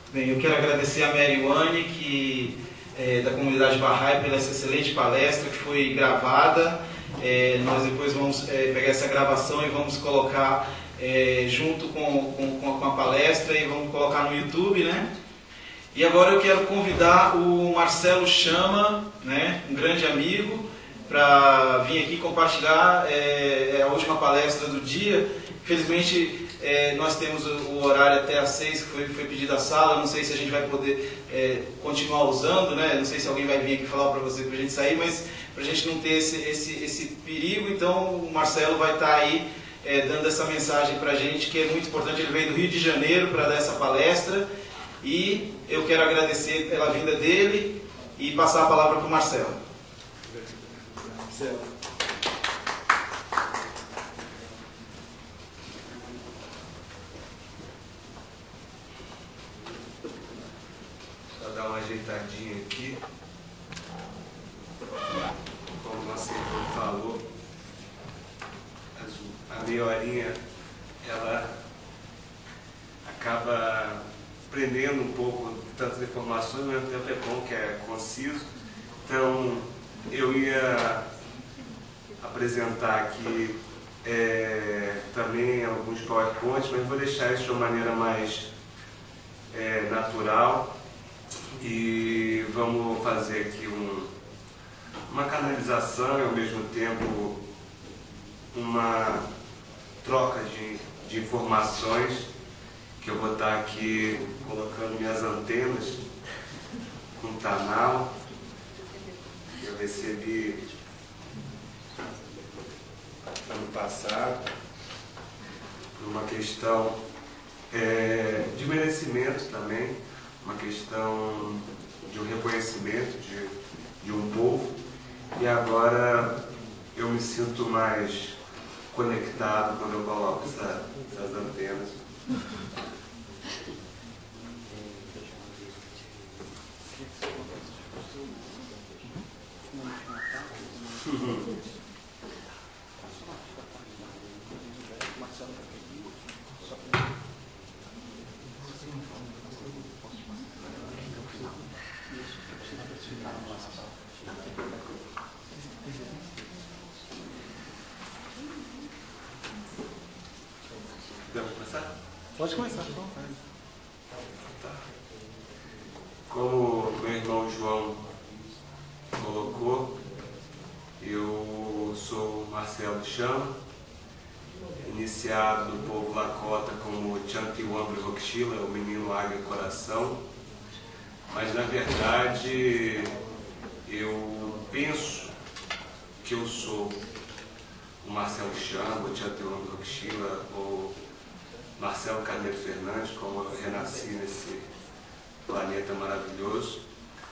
Bem, eu quero agradecer a Mary Wane, da comunidade Bahá'í, pela essa excelente palestra que foi gravada. Nós depois vamos pegar essa gravação e vamos colocar junto com a palestra e vamos colocar no YouTube, né? E agora eu quero convidar o Marcelo Chama, né, um grande amigo, para vir aqui compartilhar a última palestra do dia. Infelizmente, nós temos o horário até às 6, que foi pedido a sala. Não sei se a gente vai poder continuar usando, né? Não sei se alguém vai vir aqui falar para você para a gente sair, mas para a gente não ter esse perigo, então o Marcelo vai estar aí dando essa mensagem para a gente, que é muito importante. Ele veio do Rio de Janeiro para dar essa palestra e eu quero agradecer pela vinda dele e passar a palavra para o Marcelo. Marcelo. Só dar uma ajeitadinha aqui. Como o nosso irmão falou, a meia horinha ela acaba prendendo um pouco tantas informações, mas ao mesmo tempo é bom que é conciso. Então eu ia apresentar aqui também alguns PowerPoints, mas vou deixar isso de uma maneira mais natural e vamos fazer aqui uma canalização e ao mesmo tempo uma troca de informações, que eu vou estar aqui colocando minhas antenas com Tanal. Eu recebi ano passado por uma questão de merecimento também, uma questão de um reconhecimento de um povo, e agora eu me sinto mais conectado quando eu coloco essas antenas. Podemos começar? Pode começar. Tá. Como meu irmão João colocou, eu sou Marcelo Chama, iniciado no povo Lakota como Chantiwambri Roxila, o menino águia coração, mas na verdade eu penso que eu sou o Marcelo Chama, o Chantiwambri Roxila, ou Marcelo Carneiro Fernandes, como eu renasci nesse planeta maravilhoso,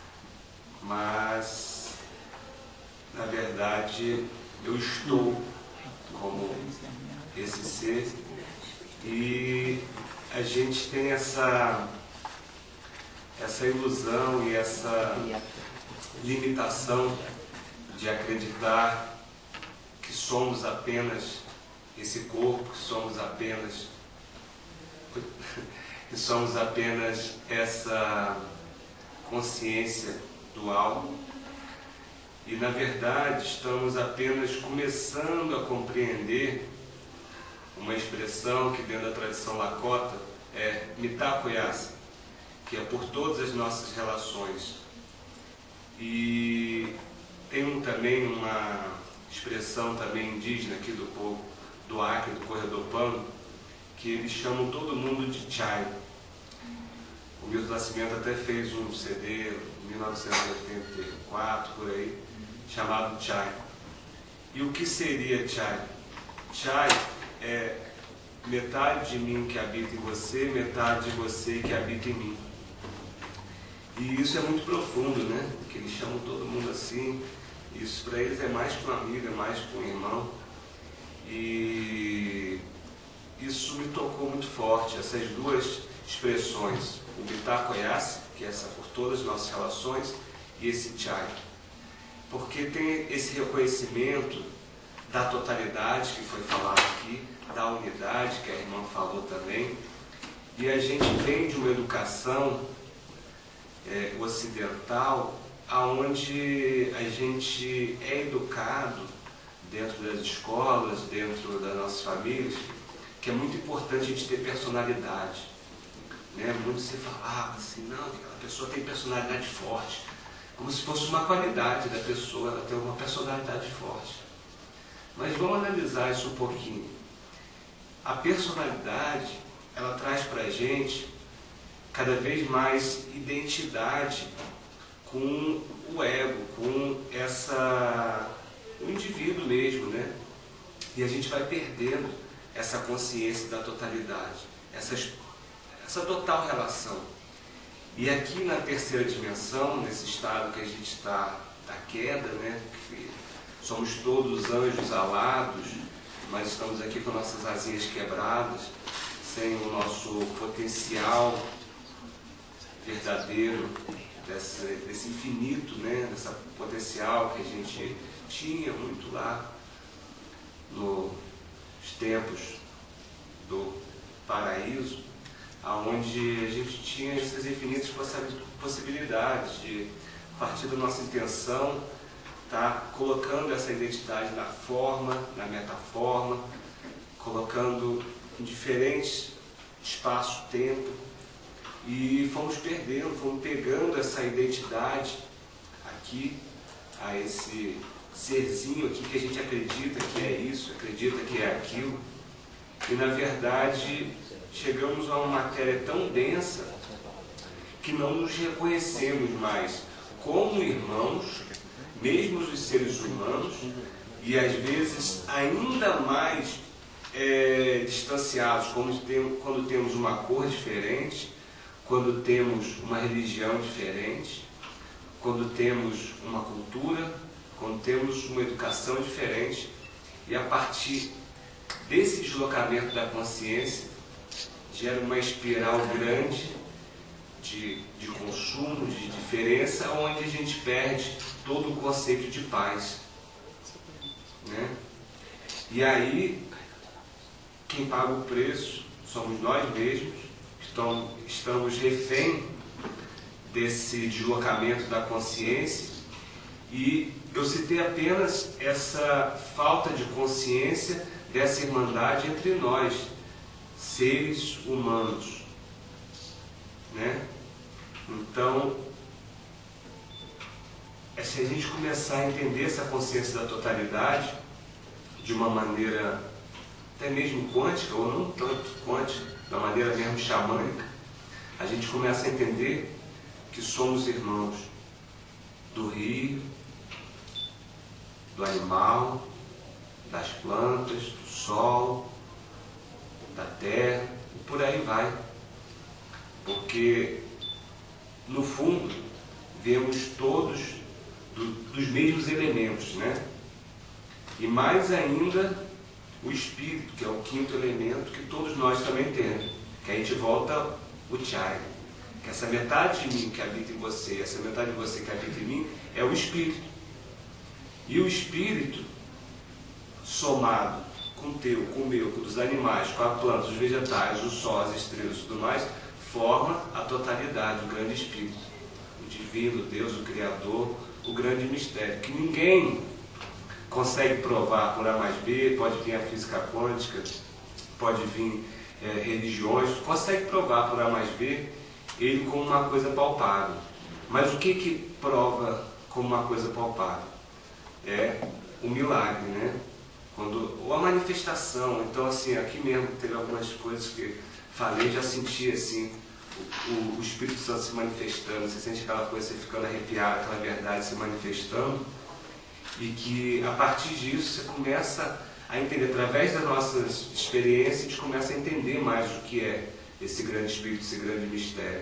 mas na verdade eu estou como esse ser, e a gente tem essa ilusão e essa limitação de acreditar que somos apenas esse corpo, que somos apenas essa consciência dual, e na verdade estamos apenas começando a compreender uma expressão que dentro da tradição Lakota é Mitakoyasa, que é por todas as nossas relações. E tem também uma expressão também indígena aqui do povo do Acre, do Corredor Pano, que eles chamam todo mundo de Chai. O Milton Nascimento até fez um CD em 1984, por aí, chamado Chai. E o que seria Chai? Chai é metade de mim que habita em você, metade de você que habita em mim. E isso é muito profundo, né? Que eles chamam todo mundo assim. Isso para eles é mais que um amigo, é mais que um irmão. E isso me tocou muito forte, essas duas expressões, o Mitakoyasa, que é essa por todas as nossas relações, e esse Chai. Porque tem esse reconhecimento da totalidade que foi falado aqui, da unidade que a irmã falou também, E a gente vem de uma educação ocidental, onde a gente é educado dentro das escolas, dentro das nossas famílias, que é muito importante a gente ter personalidade. Né? Muito se falava assim, não, aquela pessoa tem personalidade forte, como se fosse uma qualidade da pessoa, ela tem uma personalidade forte. Mas vamos analisar isso um pouquinho. A personalidade, ela traz para a gente cada vez mais identidade com o ego, com o indivíduo mesmo, né? E a gente vai perdendo essa consciência da totalidade, essa total relação. E aqui na terceira dimensão, nesse estado que a gente está da queda, né? Que somos todos anjos alados, mas estamos aqui com nossas asinhas quebradas, sem o nosso potencial verdadeiro, desse infinito, né? Desse potencial que a gente tinha muito lá nos tempos do paraíso, onde a gente tinha essas infinitas possibilidades de, a partir da nossa intenção, estar colocando essa identidade na forma, na metaforma, colocando em diferentes espaço-tempo, e fomos pegando essa identidade aqui, a esse serzinho aqui que a gente acredita que é isso, acredita que é aquilo, e na verdade chegamos a uma matéria tão densa que não nos reconhecemos mais como irmãos, mesmo os seres humanos, e às vezes ainda mais distanciados quando temos uma cor diferente, quando temos uma religião diferente, quando temos uma cultura, quando temos uma educação diferente. E a partir desse deslocamento da consciência gera uma espiral grande de consumo, de diferença, onde a gente perde todo o conceito de paz, né? E aí quem paga o preço somos nós mesmos, estamos refém desse deslocamento da consciência. E eu citei apenas essa falta de consciência dessa irmandade entre nós, seres humanos, né? Então, se a gente começar a entender essa consciência da totalidade de uma maneira até mesmo quântica, ou não tanto quântica, da maneira mesmo xamânica, a gente começa a entender que somos irmãos do rio, do animal, das plantas, do sol, da terra, e por aí vai. Porque, no fundo, vemos todos dos mesmos elementos, né? E mais ainda o espírito, que é o quinto elemento, que todos nós também temos. Que a gente volta o Chai. Que essa metade de mim que habita em você, essa metade de você que habita em mim, é o espírito. E o espírito, somado com o teu, com o meu, com os animais, com a planta, os vegetais, o sol, as estrelas e tudo mais, forma a totalidade, o grande espírito. O divino, Deus, o Criador, o grande mistério, que ninguém consegue provar por A mais B. Pode vir a física quântica, pode vir religiões, consegue provar por A mais B ele como uma coisa palpável. Mas o que prova como uma coisa palpável? É o milagre, né? Ou a manifestação. Então, assim, aqui mesmo teve algumas coisas que falei, já senti assim o Espírito Santo se manifestando. Você sente aquela coisa, você ficando arrepiado, aquela verdade se manifestando, e que a partir disso você começa a entender, através das nossas experiências, a gente começa a entender mais o que é esse grande Espírito, esse grande mistério.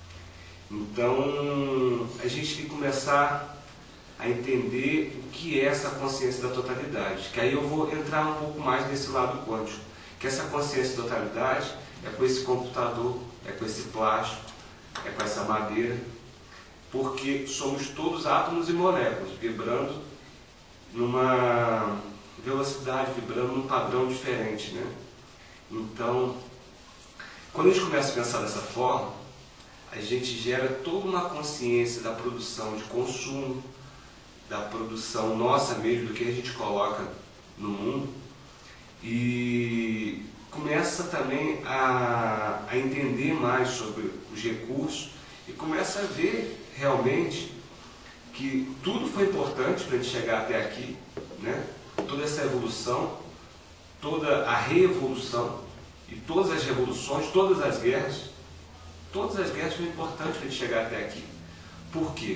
Então, a gente tem que começar a entender o que é essa consciência da totalidade, que aí eu vou entrar um pouco mais nesse lado quântico, que essa consciência da totalidade é com esse computador, é com esse plástico, é com essa madeira, porque somos todos átomos e moléculas, vibrando numa velocidade, vibrando num padrão diferente, né? Então, Quando a gente começa a pensar dessa forma, a gente gera toda uma consciência da produção de consumo, da produção nossa mesmo, do que a gente coloca no mundo, e começa também a entender mais sobre os recursos e começa a ver realmente que tudo foi importante para a gente chegar até aqui, né? Toda essa evolução, toda a revolução e todas as revoluções, todas as guerras foram importantes para a gente chegar até aqui. Por quê?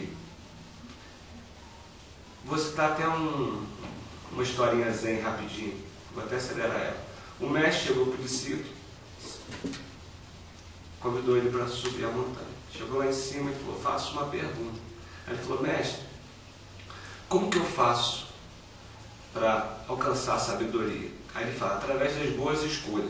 Vou citar até uma historinha zen rapidinho, vou até acelerar ela. O mestre chegou para o discípulo, convidou ele para subir a montanha. Chegou lá em cima e falou, faço uma pergunta. Aí ele falou, mestre, como que eu faço para alcançar a sabedoria? Aí ele fala, através das boas escolhas.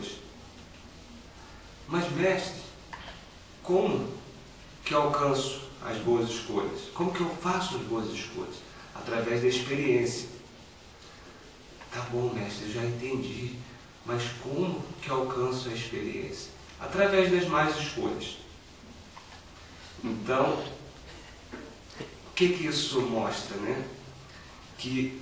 Mas mestre, como que eu alcanço as boas escolhas? Como que eu faço as boas escolhas? Através da experiência. Tá bom, mestre, eu já entendi. Mas como que eu alcanço a experiência? Através das más escolhas. Então, o que isso mostra, né? Que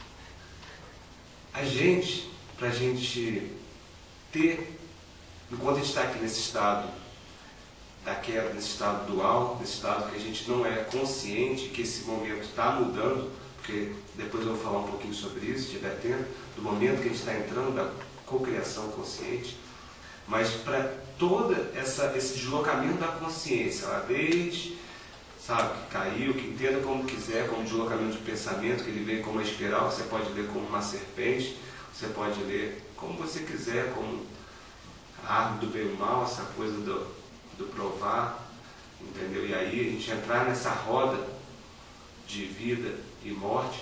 a gente, para a gente ter, enquanto a gente está aqui nesse estado da queda, nesse estado dual, nesse estado que a gente não é consciente, que esse momento está mudando, porque depois eu vou falar um pouquinho sobre isso, se estiver tempo, do momento que a gente está entrando da cocriação consciente, mas para todo esse deslocamento da consciência, lá desde, sabe, que caiu, que entenda como quiser, como deslocamento de pensamento, que ele vem como uma espiral, você pode ler como uma serpente, você pode ler como você quiser, como a árvore do bem e do mal, essa coisa do provar, entendeu? E aí a gente entrar nessa roda de vida e morte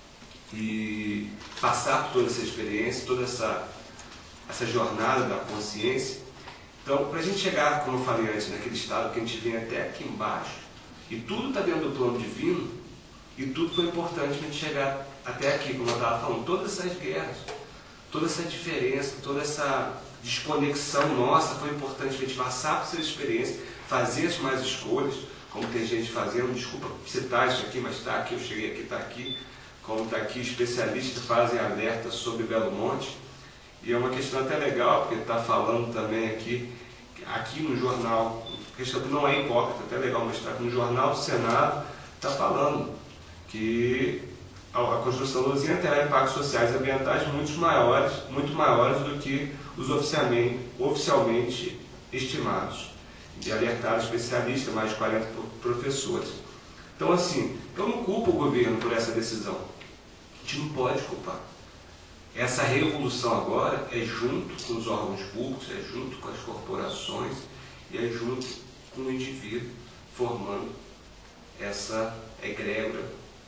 e passar por toda essa experiência, toda essa jornada da consciência. Então, para a gente chegar, como eu falei antes, naquele estado que a gente vem até aqui embaixo, e tudo está dentro do plano divino, e tudo foi importante para a gente chegar até aqui, como eu estava falando, todas essas guerras, toda essa diferença, toda essa desconexão nossa foi importante para a gente passar por essa experiência, fazer as mais escolhas, como tem gente fazendo, desculpa citar isso aqui, mas está aqui, eu cheguei aqui, está aqui, como está aqui, especialistas fazem alerta sobre Belo Monte, e é uma questão até legal, porque está falando também aqui no jornal, questão que não é hipócrita, até legal mostrar que no jornal do Senado está falando que a construção da usina terá impactos sociais e ambientais muito maiores do que os oficialmente estimados. E alertaram especialistas, mais de 40 professores. Então, assim, eu não culpo o governo por essa decisão. A gente não pode culpar. Essa revolução agora é junto com os órgãos públicos, é junto com as corporações e é junto com o indivíduo, formando essa egrégora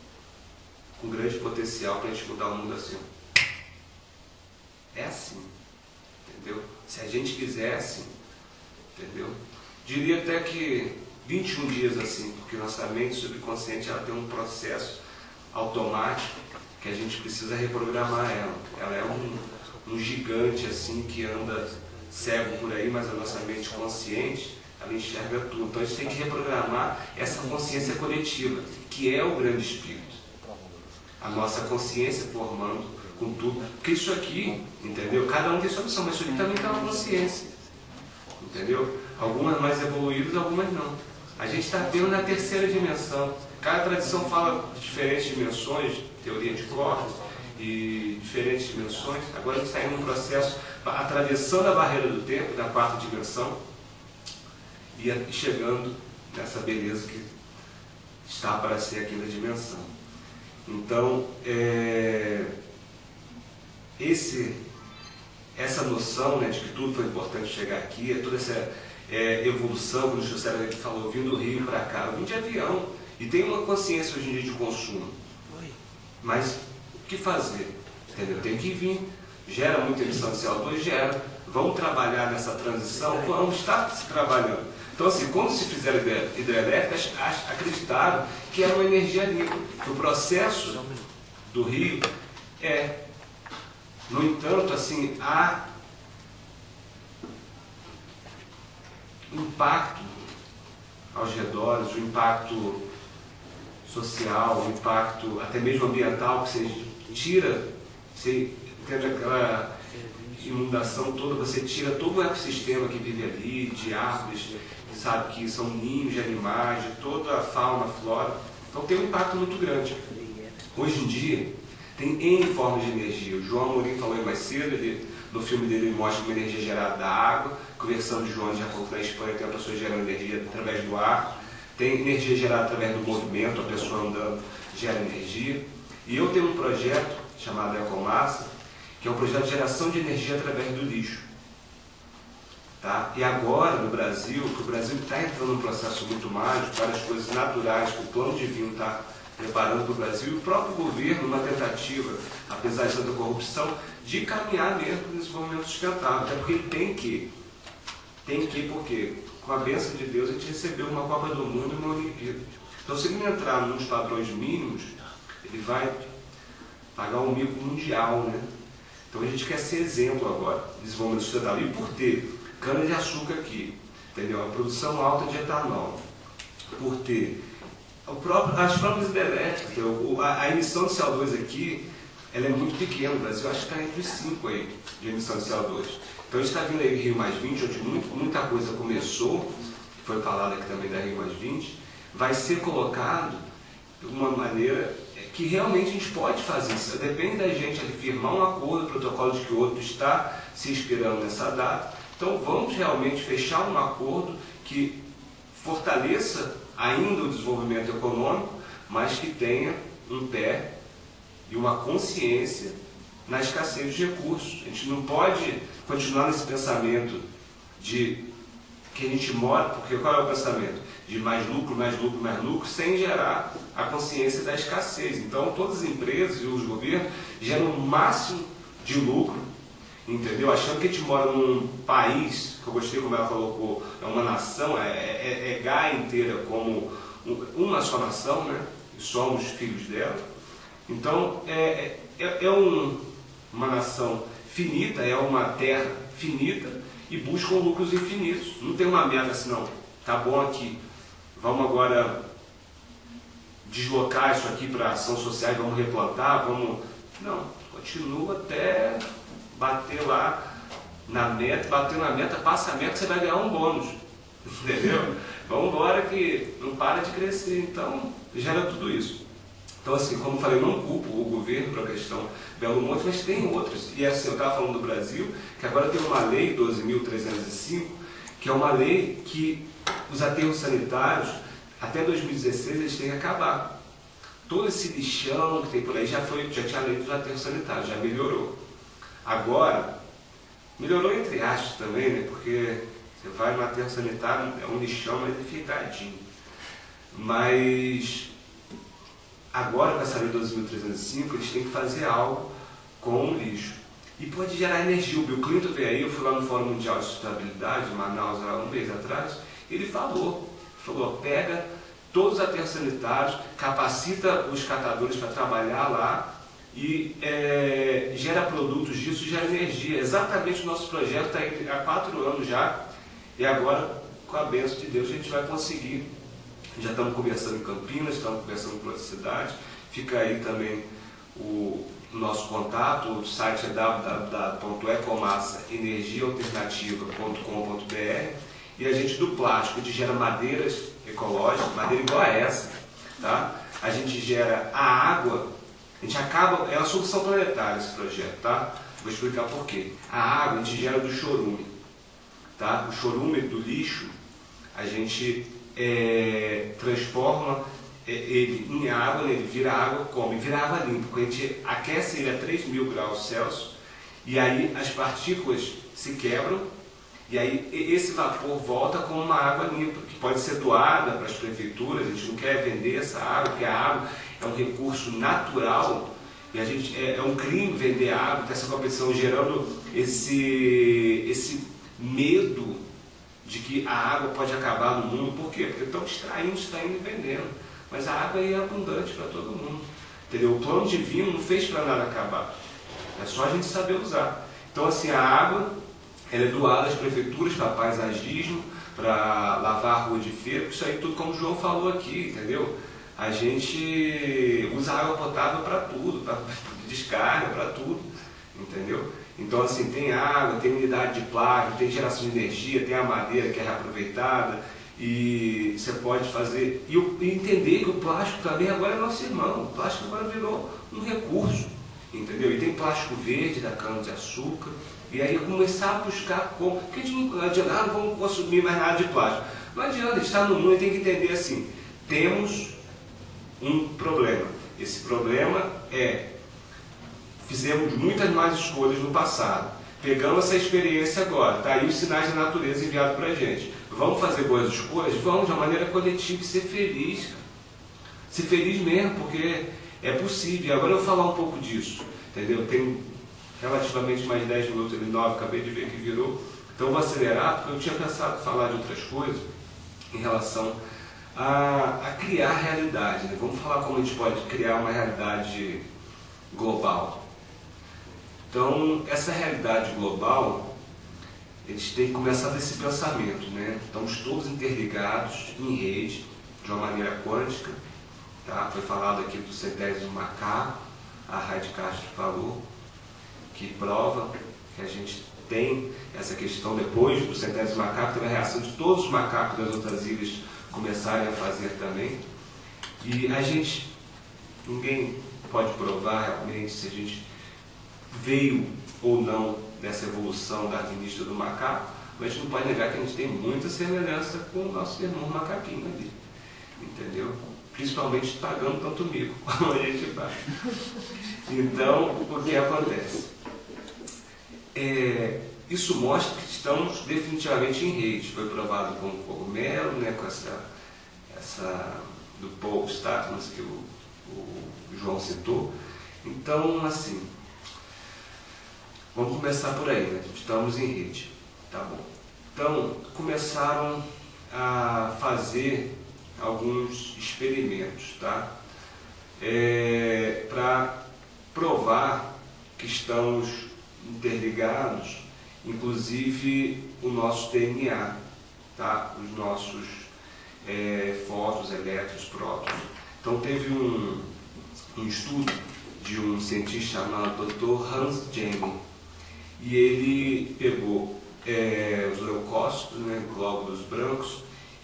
com grande potencial para a gente mudar o mundo assim. É assim, entendeu? Se a gente quisesse, entendeu? Diria até que 21 dias assim, porque nossa mente subconsciente ela tem um processo automático que a gente precisa reprogramar ela. Ela é um gigante assim que anda cego por aí, mas a nossa mente consciente ela enxerga tudo. Então a gente tem que reprogramar essa consciência coletiva, que é o grande espírito. A nossa consciência formando com tudo. Porque isso aqui, entendeu? Cada um tem sua missão, mas isso aqui também tem uma consciência. Entendeu? Algumas mais evoluídas, algumas não. A gente está vendo na terceira dimensão. Cada tradição fala de diferentes dimensões, teoria de cordas e diferentes dimensões. Agora a gente está indo num processo atravessando a barreira do tempo, da quarta dimensão, e chegando nessa beleza que está para ser a quinta dimensão. Então, essa noção, né, de que tudo foi importante chegar aqui, toda essa evolução, como o José aqui falou, vindo do Rio para cá, eu vim de avião, e tem uma consciência hoje em dia de consumo. Mas o que fazer? Entendeu? Tem que vir. Gera muita emissão de CO2, gera. Vamos trabalhar nessa transição? Vamos estar se trabalhando. Então, assim, quando se fizeram hidrelétricas, acreditaram que era uma energia limpa. Que o processo do rio é. No entanto, assim, impacto aos redores, o impacto social, o impacto até mesmo ambiental, que você tira, você tendo aquela inundação toda, você tira todo o ecossistema que vive ali, de árvores, sabe, que são ninhos de animais, de toda a fauna, a flora. Então tem um impacto muito grande. Hoje em dia, tem N formas de energia. O João Amorim falou aí mais cedo, no filme dele ele mostra uma energia gerada da água, conversando de João, já falou que na Espanha tem uma pessoa gerando energia através do ar, tem energia gerada através do movimento, a pessoa andando gera energia. E eu tenho um projeto chamado Ecomassa, que é um projeto de geração de energia através do lixo. Tá? E agora, no Brasil, que o Brasil está entrando num processo muito mágico, várias coisas naturais que o plano divino está preparando para o Brasil, e o próprio governo, uma tentativa, apesar de tanta corrupção, de caminhar mesmo para o desenvolvimento sustentável. Até porque ele porque com a bênção de Deus a gente recebeu uma Copa do Mundo e uma Olimpíada. Então, se ele não entrar nos padrões mínimos, ele vai pagar um mico mundial, né? Então a gente quer ser exemplo agora de desenvolvimento sustentável. E por ter cana-de-açúcar aqui, entendeu? A produção alta de etanol, por ter as próprias hidrelétricas, a emissão de CO2 aqui, ela é muito pequena. O Brasil acho que está entre os 5 aí de emissão de CO2. Então a gente está vindo aí Rio Mais 20, onde muita coisa começou, que foi falado aqui também da Rio Mais 20, vai ser colocado de uma maneira que realmente a gente pode fazer isso. Depende da gente ali firmar um acordo, o protocolo de Kyoto está se inspirando nessa data. Então vamos realmente fechar um acordo que fortaleça ainda o desenvolvimento econômico, mas que tenha um pé e uma consciência na escassez de recursos. A gente não pode continuar nesse pensamento de que a gente mora, porque qual é o pensamento? De mais lucro, mais lucro, mais lucro, sem gerar a consciência da escassez. Então, todas as empresas e os governos geram o máximo de lucro, entendeu? Achando que a gente mora num país, que eu gostei como ela colocou, é uma nação, é Gaia inteira como uma só nação, né? E somos filhos dela. Então, uma nação finita, é uma terra finita e buscam lucros infinitos. Não tem uma meta assim, não. Tá bom aqui. Vamos agora deslocar isso aqui para ação social, vamos replantar, vamos... Não, continua até bater lá na meta, bater na meta, passa a meta, você vai ganhar um bônus. Entendeu? Vamos embora que não para de crescer, então gera tudo isso. Então assim, como eu falei, eu não culpo o governo para a questão Belo Monte, mas tem outros. E assim, eu estava falando do Brasil, que agora tem uma lei 12.305, que é uma lei que os aterros sanitários, até 2016, eles têm que acabar. Todo esse lixão que tem por aí já tinha lei dos aterros sanitários, já melhorou. Agora, melhorou entre aspas também, né? Porque você vai no aterro sanitário, é um lixão, mas é feigadinho. Mas agora, com essa lei 12.305, eles têm que fazer algo com o lixo. E pode gerar energia. O Bill Clinton veio aí, eu fui lá no Fórum Mundial de Sustentabilidade, em Manaus, há um mês atrás, ele falou, pega todos os aterros sanitários, capacita os catadores para trabalhar lá e gera produtos disso, gera energia. Exatamente o nosso projeto está aí há 4 anos já, e agora, com a bênção de Deus, a gente vai conseguir. Já estamos conversando em Campinas, estamos conversando com outras cidades, fica aí também o nosso contato, o site é www.ecomassaenergiaalternativa.com.br. E a gente do plástico, a gente gera madeiras ecológicas, madeira igual a essa, tá? A gente gera a água, a gente acaba, é uma solução planetária esse projeto, tá? Vou explicar por quê. A água a gente gera do chorume, tá? O chorume do lixo, a gente transforma ele em água, né? Ele vira água como? Vira água limpa, porque a gente aquece ele a 3.000 graus Celsius, e aí as partículas se quebram, e aí esse vapor volta como uma água limpa, que pode ser doada para as prefeituras. A gente não quer vender essa água, porque a água é um recurso natural, e a gente é um crime vender água, ter essa competição gerando esse medo de que a água pode acabar no mundo. Por quê? Porque estão extraindo e vendendo. Mas a água é abundante para todo mundo. Entendeu? O plano divino não fez para nada acabar. É só a gente saber usar. Então assim, a água ela é doada às prefeituras para paisagismo, para lavar a rua de feira, isso aí tudo como o João falou aqui, entendeu? A gente usa água potável para tudo, para descarga, para tudo, entendeu? Então assim, tem água, tem unidade de plástico, tem geração de energia, tem a madeira que é reaproveitada, e você pode fazer, e entender que o plástico também agora é nosso irmão, o plástico agora virou um recurso, entendeu? E tem plástico verde da cana-de-açúcar, e aí começar a buscar como, porque a gente não adianta, não vamos consumir mais nada de plástico. Não adianta, a gente está no mundo e tem que entender assim, temos um problema. Esse problema fizemos muitas más escolhas no passado. Pegamos essa experiência agora, tá aí os sinais da natureza enviados para a gente. Vamos fazer boas escolhas? Vamos de uma maneira coletiva e ser feliz, cara. Ser feliz mesmo, porque é possível. Agora eu vou falar um pouco disso, entendeu? Tem relativamente mais 10 minutos, ali 9, acabei de ver que virou. Então eu vou acelerar, porque eu tinha pensado em falar de outras coisas em relação a criar realidade, né? Vamos falar como a gente pode criar uma realidade global. Então, essa realidade global, a gente tem que começar desse pensamento, né? Estamos todos interligados em rede, de uma maneira quântica, tá? Foi falado aqui do centésimo macaco, a Heidi Castro falou, que prova que a gente tem essa questão depois do centésimo macaco, teve a reação de todos os macacos das outras ilhas começarem a fazer também. E a gente, ninguém pode provar realmente se a gente veio ou não dessa evolução darwinista do macaco, mas a gente não pode negar que a gente tem muita semelhança com o nosso irmão macaquinho ali, entendeu? Principalmente pagando tanto mico como a gente vai. Então, o que acontece? Isso mostra que estamos definitivamente em rede. Foi provado com o cogumelo, né, com essa do Paul Statman que o João citou. Então, assim, vamos começar por aí, né? Estamos em rede, tá bom? Então, começaram a fazer alguns experimentos, tá? Para provar que estamos interligados, inclusive o nosso DNA, tá? Os nossos fótons, elétrons, prótons. Então teve um estudo de um cientista chamado Dr. Hans Janning, e ele pegou os leucócitos, né, glóbulos brancos,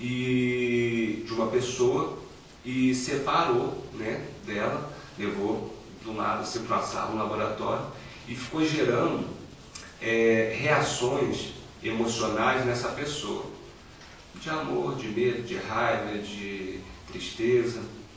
e de uma pessoa e separou, né, dela, levou de um lado assim para a sala, um laboratório, e ficou gerando reações emocionais nessa pessoa, de amor, de medo, de raiva, de tristeza,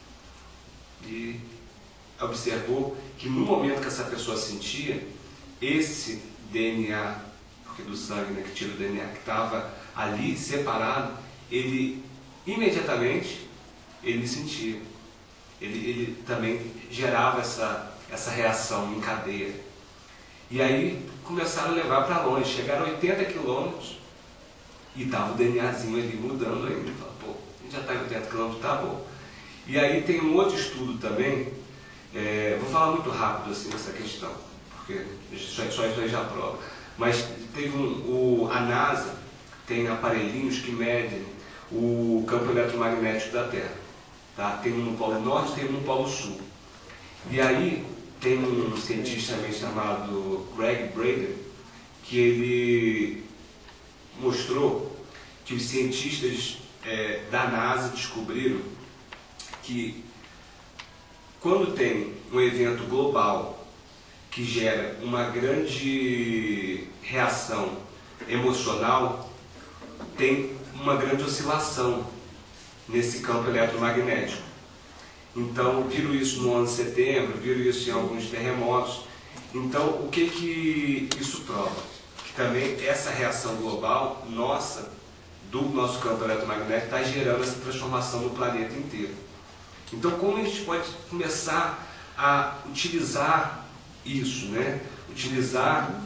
e observou que no momento que essa pessoa sentia, esse DNA, porque do sangue, né, que tira o DNA que estava ali separado, ele imediatamente ele sentia, ele também gerava essa reação em cadeia. E aí começaram a levar para longe, chegaram a 80 quilômetros e estava o DNAzinho ali mudando ainda. Fala, pô, a gente já está em 80 quilômetros, tá bom. E aí tem um outro estudo também, vou falar muito rápido assim nessa questão, porque só isso aí já prova. Mas teve a NASA tem aparelhinhos que medem o campo eletromagnético da Terra. Tá? Tem um no Polo Norte, tem um no Polo Sul. E aí tem um cientista também chamado Greg Braden, que ele mostrou que os cientistas da NASA descobriram que quando tem um evento global que gera uma grande reação emocional, tem uma grande oscilação nesse campo eletromagnético. Então, viram isso no 11 de setembro, viram isso em alguns terremotos. Então, o que isso prova? Que também essa reação global nossa, do nosso campo eletromagnético, está gerando essa transformação no planeta inteiro. Então, como a gente pode começar a utilizar isso, né? Utilizar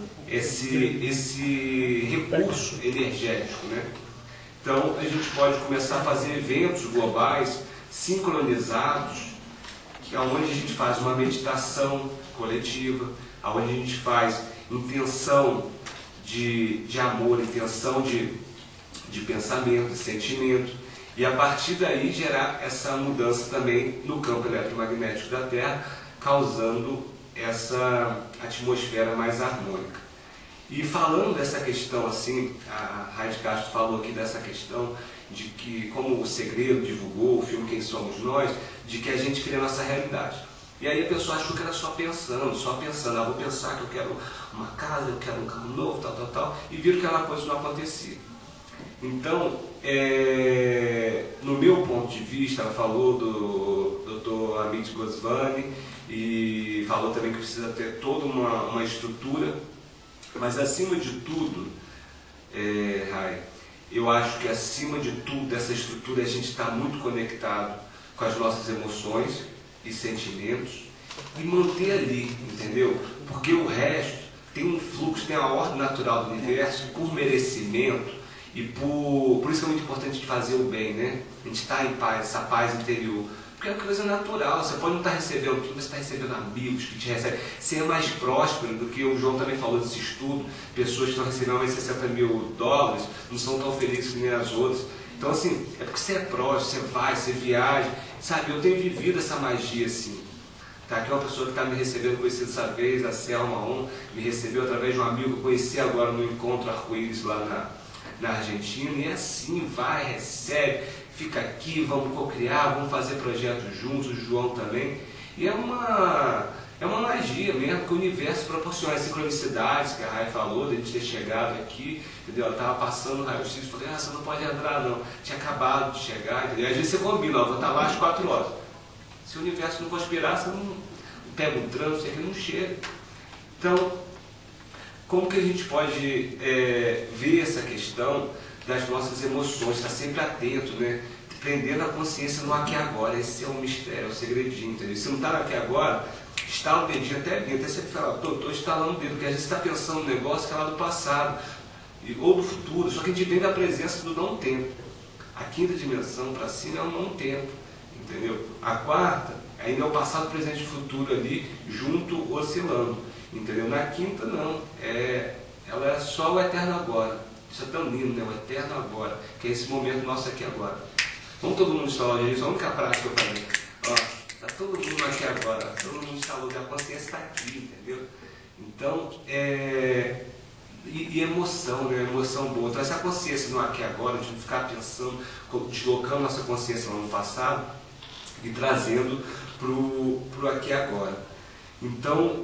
esse recurso energético, né? Então, a gente pode começar a fazer eventos globais sincronizados, onde a gente faz uma meditação coletiva, onde a gente faz intenção de amor, intenção de de pensamento, de sentimento, e a partir daí gerar essa mudança também no campo eletromagnético da Terra, causando essa atmosfera mais harmônica. E falando dessa questão, assim, a Raide Castro falou aqui dessa questão de que, como O Segredo divulgou, o filme Quem Somos Nós, de que a gente cria a nossa realidade. E aí a pessoa achou que era só pensando, vou pensar que eu quero uma casa, eu quero um carro novo, tal, e viram que aquela coisa não acontecia. Então, no meu ponto de vista, ela falou do Dr. Amit Goswami e falou também que precisa ter toda uma estrutura, mas acima de tudo, Rai, eu acho que acima de tudo dessa estrutura a gente está muito conectado com as nossas emoções e sentimentos e manter ali, entendeu? Porque o resto tem um fluxo, tem a ordem natural do universo por merecimento. E por isso que é muito importante a gente fazer o bem, né? A gente está em paz, essa paz interior. Porque é uma coisa natural, você pode não estar recebendo tudo, você está recebendo amigos que te recebem. Você é mais próspero do que o João também falou desse estudo. Pessoas que estão recebendo mais de $60 mil não são tão felizes que nem as outras. Então, assim, é porque você é próspero, você vai, você viaja. Sabe, eu tenho vivido essa magia assim. Tá? Aqui uma pessoa que está me recebendo, conheci dessa vez, a Selma On, me recebeu através de um amigo que eu conheci agora no encontro arco-íris lá na Argentina, e assim, vai, recebe, fica aqui, vamos co-criar, vamos fazer projetos juntos, o João também, e é uma magia mesmo que o universo proporciona, as sincronicidades que a Rai falou, de a gente ter chegado aqui, entendeu? Ela estava passando o raio-x e falei, você não pode entrar não, tinha acabado de chegar, entendeu? E às vezes você combina, vou estar lá às 4 horas, se o universo não conspirar, você não pega um trânsito, você não chega. Então, como que a gente pode ver essa questão das nossas emoções, estar sempre atento, né? Prendendo a consciência no aqui e agora, esse é o mistério, é o segredinho, entendeu? Se não está no aqui e agora, estala o dedinho até você fala, estou estalando o dedo, porque às vezes você está pensando num negócio que é lá do passado, ou do futuro, só que a gente vem da presença do não tempo. A quinta dimensão para cima é o não tempo, entendeu? A quarta ainda é o passado, presente e futuro ali, junto, oscilando. Entendeu? Na quinta não, ela é só o eterno agora. Isso é tão lindo, né? O eterno agora, que é esse momento nosso aqui agora. Vamos todo mundo instalar isso, a única prática que eu falei. Ó, tá todo mundo aqui agora, todo mundo instalou, a consciência está aqui, entendeu? Então, e emoção, né? Emoção boa. Então essa consciência no aqui agora, de não ficar pensando, deslocando nossa consciência lá no passado e trazendo pro aqui agora. Então,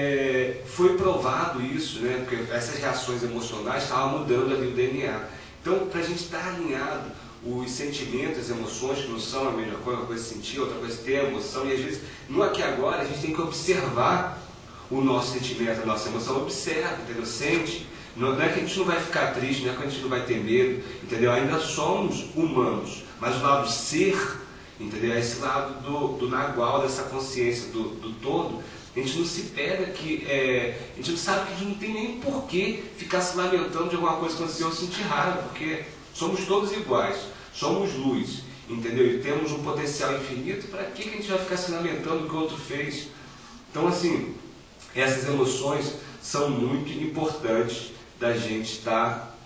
foi provado isso, né? Porque essas reações emocionais estavam mudando ali o DNA. Então, para a gente estar alinhado, os sentimentos, as emoções, que não são a mesma coisa, uma coisa sentir, outra coisa ter a emoção, e às vezes, no aqui e agora, a gente tem que observar o nosso sentimento, a nossa emoção, observa, entendeu? Sente. Não é que a gente não vai ficar triste, não é que a gente não vai ter medo, entendeu? Ainda somos humanos, mas o lado ser, entendeu? É esse lado do nagual, dessa consciência do todo. A gente não se pega que, a gente não sabe que a gente não tem nem porquê ficar se lamentando de alguma coisa que aconteceu ou sentir raiva, porque somos todos iguais, somos luz, entendeu? E temos um potencial infinito, para que a gente vai ficar se lamentando do que o outro fez? Então, assim, essas emoções são muito importantes da gente estar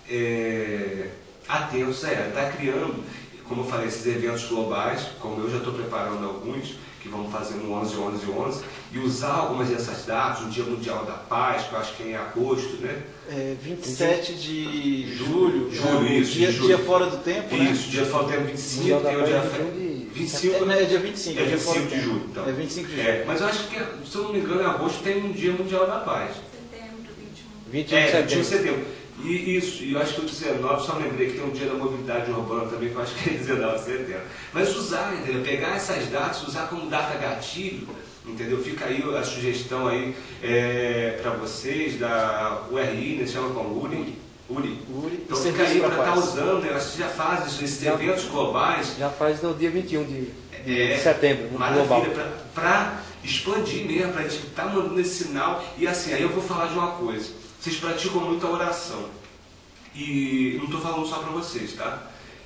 atentos a ela, estar criando, como eu falei, esses eventos globais, como eu já estou preparando alguns, que vamos fazer no 11-11-11, e usar algumas dessas datas, o Dia Mundial da Paz, que eu acho que é em agosto, né? 27 de julho. Isso, dia fora do tempo, né? Isso, dia fora do tempo, 25, tem o dia... 25, é dia 25. É 25 de julho, então. É 25 de julho. Mas eu acho que, se eu não me engano, em agosto tem um Dia Mundial da Paz. Setembro, 21. 21 de setembro. E isso, e eu acho que o 19, só lembrei que tem um dia da mobilidade urbana também, que eu acho que é 19 de setembro. Mas usar, entendeu? Pegar essas datas, usar como data gatilho, entendeu? Fica aí a sugestão aí para vocês, da URI, né? Se chama como URI. Então fica aí para estar usando, né? Você já faz isso, esses eventos globais. Já faz no dia 21 de setembro, no global. Para expandir mesmo, para a gente estar mandando esse sinal. E assim, aí eu vou falar de uma coisa. Vocês praticam muita oração. E não estou falando só para vocês, tá?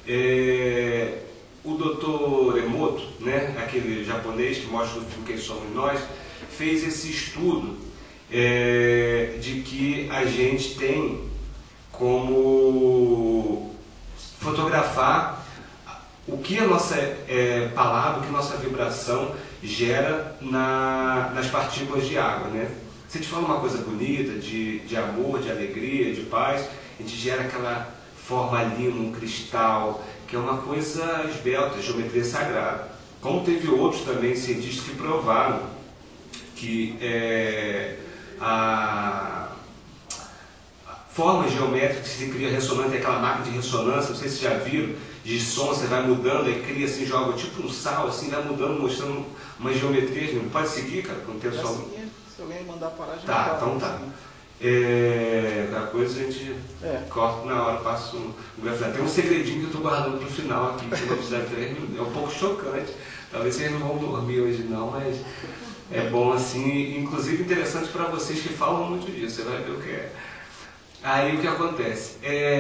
O Dr. Emoto, né, aquele japonês que mostra no filme Quem Somos Nós, fez esse estudo de que a gente tem como fotografar o que a nossa palavra, o que a nossa vibração gera nas partículas de água, né? Se a gente fala uma coisa bonita, de amor, de alegria, de paz, a gente gera aquela formalina, um cristal, que é uma coisa esbelta, geometria sagrada. Como teve outros também cientistas que provaram que a forma geométrica que se cria ressonante é aquela máquina de ressonância, não sei se vocês já viram, de som, você vai mudando, aí cria assim, joga tipo um sal, assim, vai mudando, mostrando uma geometria. Pode seguir, cara, com o tempo só. Se alguém mandar parar, já tá, então tá. Aquela coisa a gente corta na hora, faço um. Tem um segredinho que eu estou guardando para o final aqui, que não precisa ter, é um pouco chocante. Talvez vocês não vão dormir hoje não, mas é bom assim, inclusive interessante para vocês que falam muito disso, você vai ver o que é. Aí o que acontece?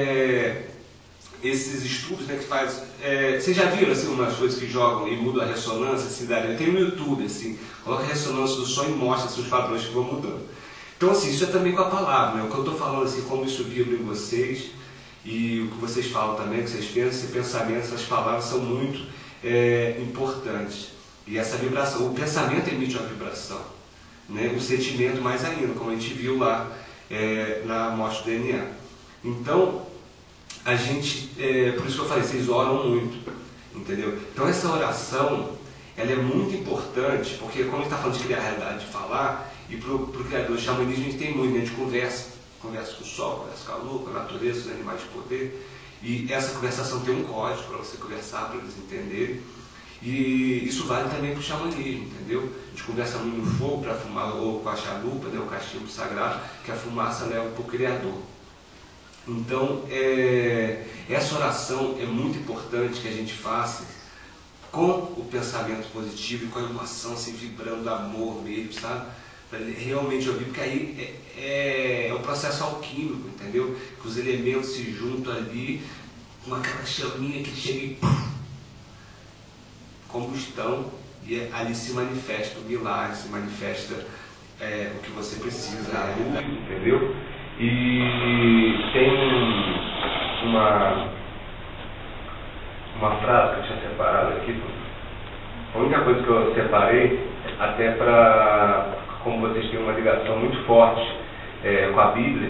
Esses estudos, né, que faz. Vocês já viram assim, umas coisas que jogam e mudam a ressonância? Assim, tem no YouTube, assim, coloca a ressonância do som e mostra assim, os padrões que vão mudando. Então, assim, isso é também com a palavra, né? O que eu estou falando, assim, como isso vibra em vocês e o que vocês falam também, o que vocês pensam, esse pensamento, essas palavras são muito importantes. E essa vibração, o pensamento emite uma vibração, né? O sentimento mais ainda, como a gente viu lá na amostra do DNA. Então, a gente, por isso que eu falei, vocês oram muito, entendeu? Então essa oração, ela é muito importante, porque como a gente está falando de criar a realidade, de falar, e para o criador xamanismo a gente tem muito, né? A gente conversa com o sol, conversa com a lua, com a natureza, com os animais de poder, e essa conversação tem um código para você conversar, para eles entenderem, e isso vale também para o xamanismo, entendeu? A gente conversa muito no fogo para fumar, ou com a chalupa, né? O cachimbo sagrado, que a fumaça leva para o criador. Então, essa oração é muito importante que a gente faça com o pensamento positivo e com a emoção assim, vibrando amor mesmo, sabe? Para realmente ouvir, porque aí é um processo alquímico, entendeu? Que os elementos se juntam ali, com aquela chaminha que chega e combustão, e ali se manifesta o milagre, se manifesta o que você precisa, entendeu? E tem uma frase que eu tinha separado aqui. A única coisa que eu separei, até para, como vocês têm uma ligação muito forte com a Bíblia,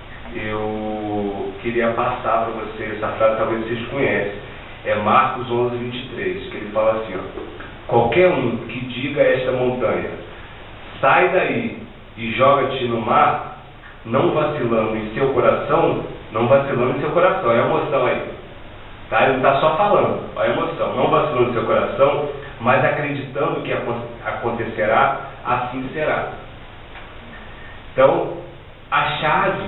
eu queria passar para vocês essa frase, talvez vocês conhecem. É Marcos 11, 23, que ele fala assim, ó: qualquer um que diga a esta montanha, sai daí e joga-te no mar, não vacilando em seu coração, é a emoção aí, tá? Ele não está só falando, olha a emoção, não vacilando em seu coração, mas acreditando que acontecerá, assim será. Então, a chave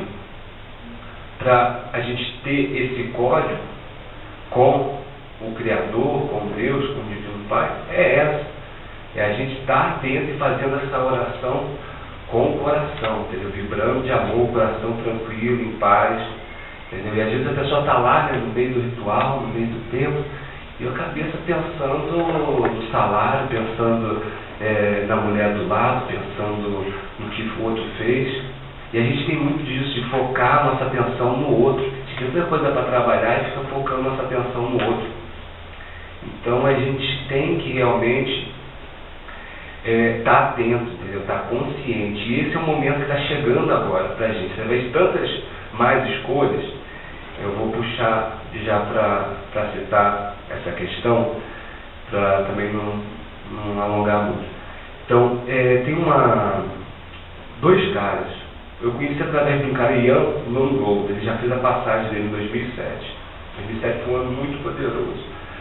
para a gente ter esse código com o Criador, com Deus, com o Divino Pai, é essa. É a gente estar atento e fazendo essa oração com o coração, entendeu? Vibrando de amor, coração tranquilo, em paz, entendeu? E às vezes a pessoa está lá, né, no meio do ritual, no meio do tempo, e a cabeça pensando no salário, pensando na mulher do lado, pensando no que o outro fez. E a gente tem muito disso, de focar nossa atenção no outro. A gente tem muita coisa para trabalhar e fica focando nossa atenção no outro. Então a gente tem que realmente estar atento, entendeu? Estar consciente. E esse é o momento que está chegando agora para a gente. Através de tantas mais escolhas, eu vou puxar já para citar essa questão, para também não alongar muito. Então, tem dois caras. Eu conheci através de um cara, Ian Longold. Ele já fez a passagem dele em 2007. 2007 foi um ano muito poderoso.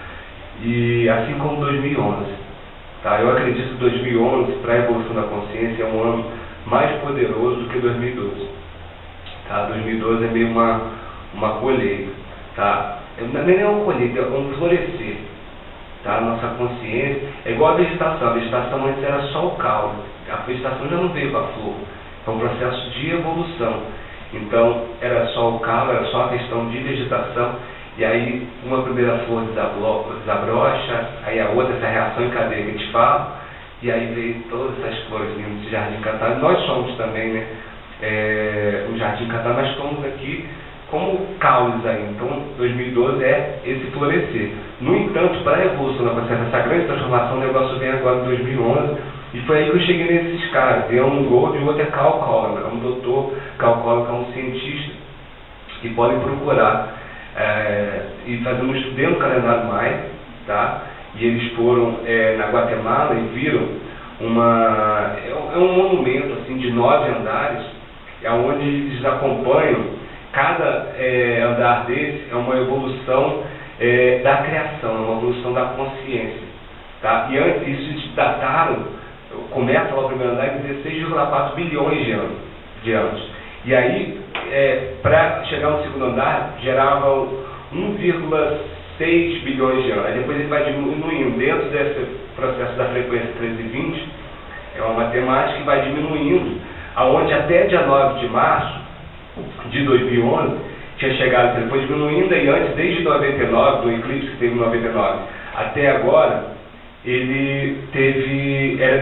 E assim como 2011. Tá? Eu acredito que 2011, para a evolução da consciência, é um ano mais poderoso do que 2012. Tá? 2012 é meio uma colheita. Tá? Nem é uma colheita, é um florescer. Tá? Nossa consciência é igual a vegetação. A vegetação antes era só o caule. A vegetação já não veio com a flor. É um processo de evolução. Então, era só o caule, era só a questão de vegetação. E aí, uma primeira flor desabrocha, aí a outra, essa reação em cadeia que a gente fala, e aí veio todas essas flores lindas de Jardim Catar. Nós somos também, né, um Jardim Catar, nós estamos aqui como caules ainda. Então, 2012 é esse florescer. No entanto, para a evolução da consciência, essa grande transformação, o negócio vem agora em 2011, e foi aí que eu cheguei nesses caras. É um Gold e o outro é Carl Coleman, é um doutor. Carl Coleman, que é um cientista, que podem procurar e fazer um estudo dentro do calendário Maia, tá? E eles foram na Guatemala e viram é um monumento assim, de 9 andares, onde eles acompanham cada andar desse, é uma evolução da criação, uma evolução da consciência, tá? E antes, isso eles dataram, começa lá o primeiro andar em 16,4 bilhões de anos. E aí, para chegar no segundo andar, gerava 1,6 bilhões de anos. Aí depois ele vai diminuindo. Dentro desse processo da frequência 1320, é uma matemática que vai diminuindo, aonde até dia 9 de março de 2011, tinha chegado, ele foi diminuindo, e antes, desde 99, do eclipse que teve em 99, até agora, ele teve, era